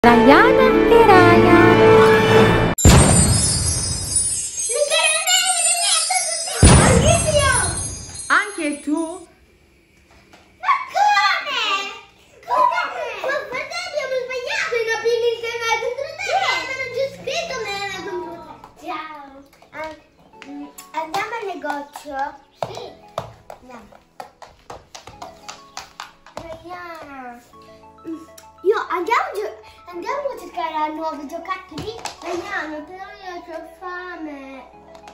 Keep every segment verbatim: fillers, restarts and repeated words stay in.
Rayana e Ryan. Anche tu? Ma come? Come? Ma fratelli, abbiamo sbagliato in aprire il canale contro te. Avevano già scritto nella contro te. Ciao. Ah, andiamo al negozio? Sì. Andiamo. Rayana. Io andiamo, andiamo a cercare nuovi giocattoli. Rayana, però io ho fame.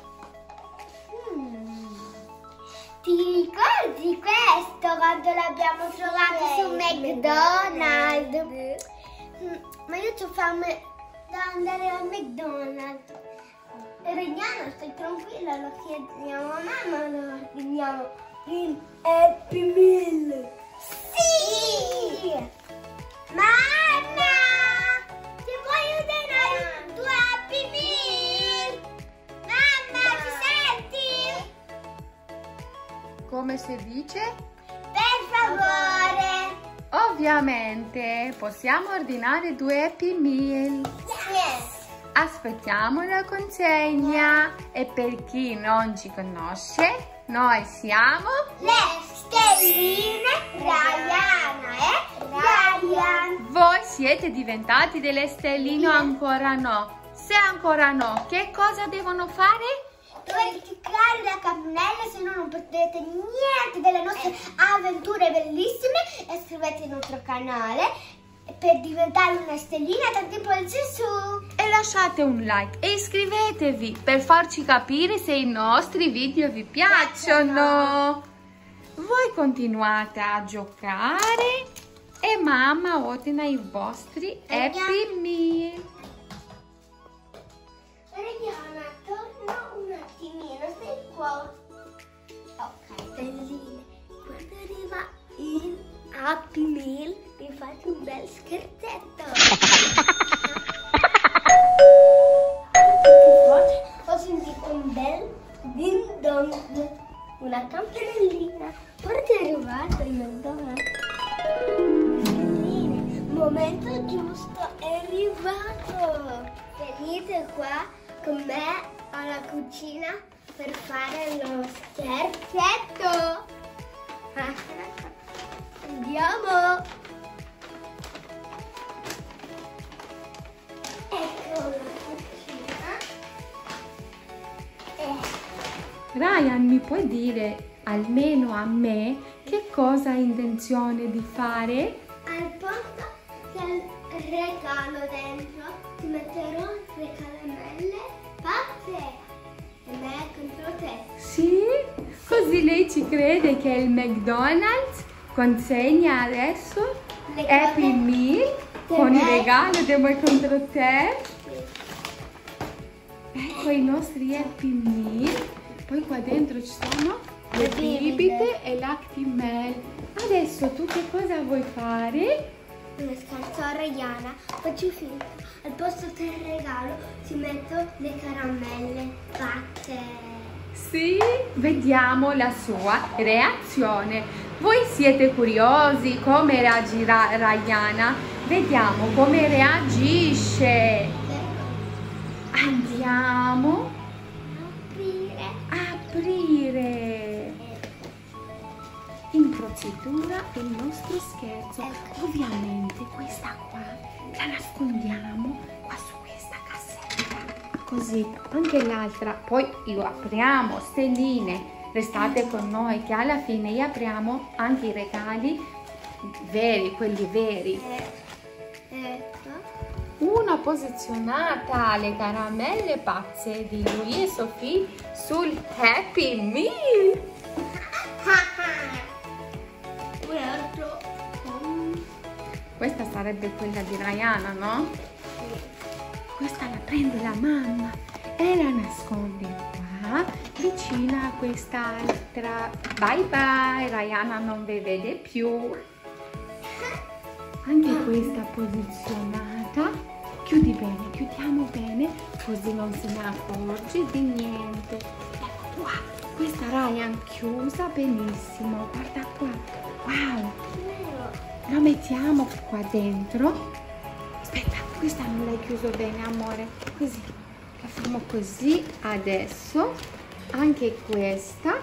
Mm. Ti ricordi questo quando l'abbiamo trovato su McDonald's? Ma io ho fame da andare al McDonald's. Rayana, stai tranquilla, lo chiediamo a mamma, lo ordiniamo il Happy Meal. Sì! Mamma! Ti vuoi ordinare due Happy Meal? Mamma, ci senti? Come si dice? Per favore! Ovviamente, possiamo ordinare due Happy Meal. Yes! Aspettiamo la consegna e per chi non ci conosce, noi siamo Le stelline Rayana e Ryan. Voi siete diventati delle stelline o ancora no? Se ancora no, che cosa devono fare? Dovete cliccare la campanella, se no non perdete niente delle nostre avventure bellissime. E iscrivetevi al nostro canale per diventare una stellina, tanti pollici su. E lasciate un like e iscrivetevi per farci capire se i nostri video vi piacciono. Voi continuate a giocare e mamma ordina i vostri Happy Meal. Rayana, torna un attimino, stai qua. Ok, stelline, quando arriva il Happy Meal mi fate un bel scherzetto. Ho sentito un bel ding dong, una campanellina. Guarda, è arrivato il McDonald's. Stelline, momento giusto, è arrivato. Venite qua con me alla cucina per fare lo scherzetto. Andiamo. Ecco la cucina. Eh. Ryan, mi puoi dire almeno a me che cosa hai intenzione di fare? Al posto del regalo dentro ti metterò le caramelle pazze e me contro te. Sì? Così lei ci crede che il McDonald's consegna adesso Le Happy cose Meal che con il me- regalo di voi contro te? Sì. Ecco i nostri Happy Meal. Poi qua dentro ci sono le Le bibite. bibite e l'Actimel. Adesso tu che cosa vuoi fare? Una scherzo a Rayana, faccio finta. Al posto del regalo ti metto le caramelle pazze. Sì, vediamo la sua reazione. Voi siete curiosi come reagirà Rayana? Vediamo come reagisce. Andiamo Aprire. a aprire in procedura il nostro scherzo. Ovviamente questa qua la nascondiamo qua su questa cassetta, così anche l'altra. Poi lo apriamo, stelline, restate con noi che alla fine gli apriamo anche i regali veri, quelli veri. Ecco. Una posizionata le caramelle pazze di lui e Sophie sul Happy Meal. Un altro. Questa sarebbe quella di Rayana, no? Questa la prende la mamma e la nasconde qua vicina a quest'altra. Bye bye, Rayana non vi vede più. Anche questa posizionata. Chiudi bene, chiudiamo bene, così non se ne accorge di niente. Ecco qua, questa Ryan chiusa benissimo, guarda qua. Wow! Lo mettiamo qua dentro. Aspetta, questa non l'hai chiuso bene, amore. Così, la facciamo così adesso. Anche questa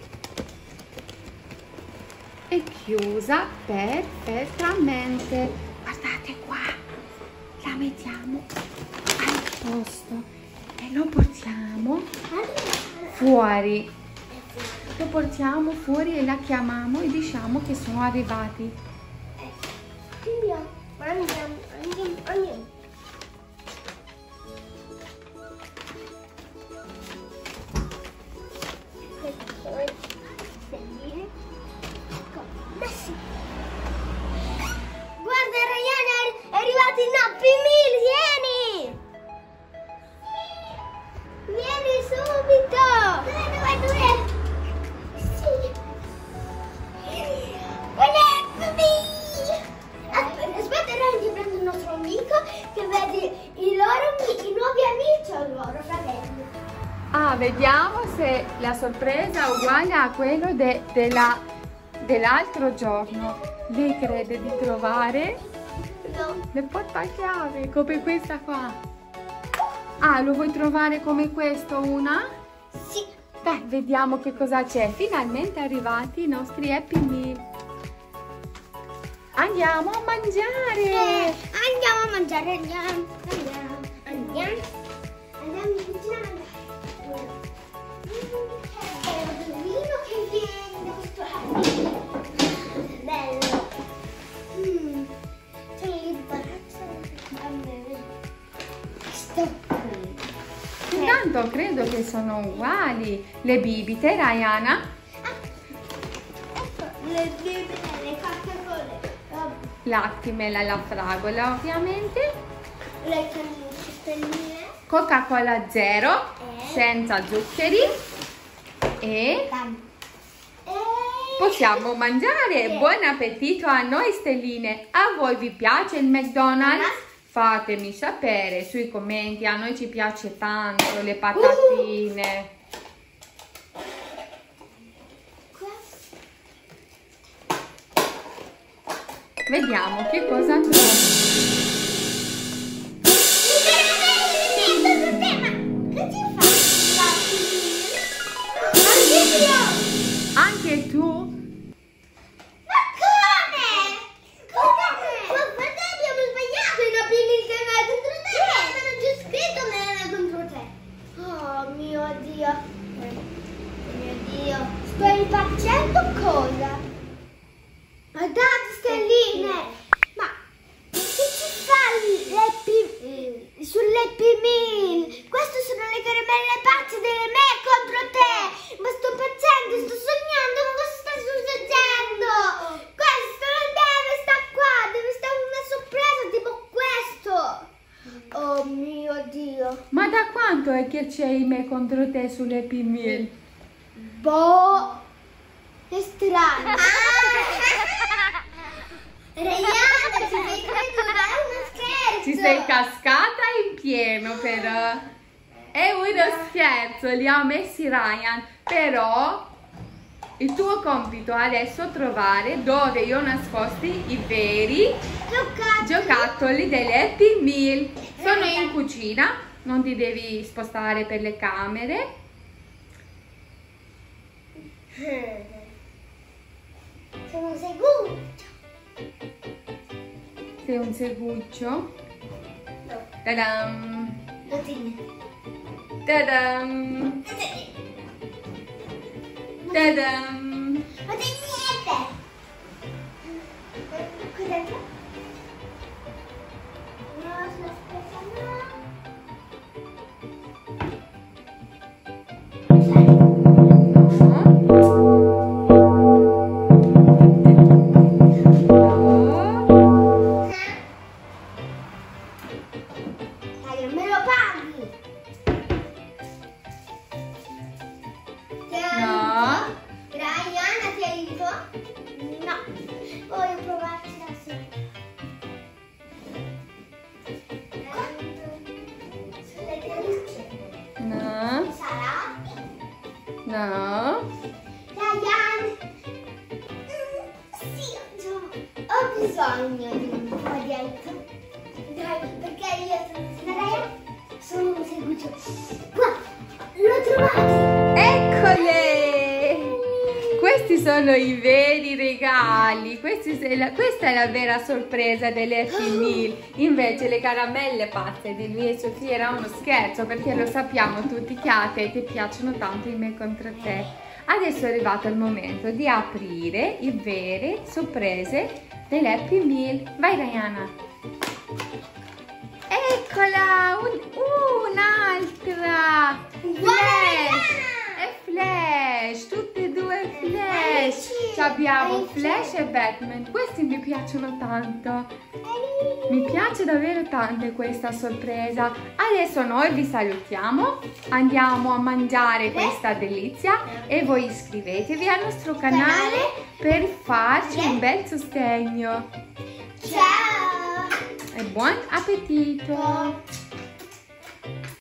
è chiusa perfettamente. Guardate qua, la mettiamo al posto e lo portiamo fuori. Lo portiamo fuori e la chiamiamo e diciamo che sono arrivati. Andiamo, andiamo, andiamo, andiamo. Guarda Ryan, è arrivato il Happy Meal, vieni! Vieni subito! Dove, dove, dove? Sì! Un Happy Meal! Aspetta, aspetta Ryan, ti prendo il nostro amico che vede i loro i nuovi amici o i loro fratelli. Ah, vediamo se la sorpresa è uguale a quello de, della, dell'altro giorno. Lei crede di trovare No. le portachiavi come questa qua. Ah, lo vuoi trovare come questo una? Sì. Beh, vediamo che cosa c'è. Finalmente arrivati i nostri Happy Meal. Andiamo a mangiare. Eh, andiamo a mangiare, andiamo, andiamo, andiamo, andiamo in cucina a mangiare. È un bambino che viene da questo Happy. Bello. Mm. C'è l'imbarazzo a me. Questo qui. Intanto credo che sono uguali le bibite, Rayana. Ecco, le bibite, le Coca-Cola. L'Actimel alla fragola, ovviamente. Le stelline. Coca-Cola zero, Eh. senza zuccheri. E E... possiamo mangiare. Sì. Buon appetito a noi stelline. A voi vi piace il McDonald's? Fatemi sapere sui commenti. A noi ci piace tanto le patatine. Vediamo che cosa trovo. Anche tu? Ma come? Come? Ma fratelli, abbiamo sbagliato in aprire il canale contro te. Ma non c'è scritto me contro te. Oh mio Dio. Oh mio Dio. Sto impazzendo cosa? Ma date stelline. Ma che ci fa l'Happy sull'Happy Meal? Queste sono le caramelle pazze delle me contro te. Ma sto impazzendo, sto sognando, ma cosa sta succedendo? Questo non deve stare qua, deve stare una sorpresa tipo questo. Oh mio Dio. Ma da quanto è che c'è me contro te sull'Happy Meal? Boh, è strano. Rayana, ci sei creduta, è uno scherzo. Ci sei cascata in pieno, però. È uno scherzo, li ha messi Ryan. Però il tuo compito adesso è trovare dove io ho nascosti i veri Giocattoli. giocattoli delle Happy Meal. Sono in cucina, non ti devi spostare per le camere. Sono sicuro. Sei un seguccio. No, Tadam! non ti Tadam! Tadam! Ma c'è niente! Cos'è? No, aspetta, no. Dai, non me lo paghi! No. Rayana, ti aiuto? No, voglio provarci da sola. Sulle carucce. No. Sarà? No. Ryan! Mm, sì, ho ho bisogno di un po' di aiuto. Dai, perché Qua, l'ho trovato. Eccole! Questi sono i veri regali. Questi se la- questa è la vera sorpresa delle Happy Meal. Invece le caramelle pazze di lui e Sofia era uno scherzo, perché lo sappiamo tutti che a te ti piacciono tanto i me contro te. Adesso è arrivato il momento di aprire le vere sorprese delle Happy Meal. Vai Diana! Eccola! Un- un'altra! Flash! È Flash! Tutte e due Flash! Ci abbiamo Flash e Batman. Questi mi piacciono tanto. Mi piace davvero tanto questa sorpresa. Adesso noi vi salutiamo. Andiamo a mangiare questa delizia e voi iscrivetevi al nostro canale per farci un bel sostegno. Ciao. E buon appetito!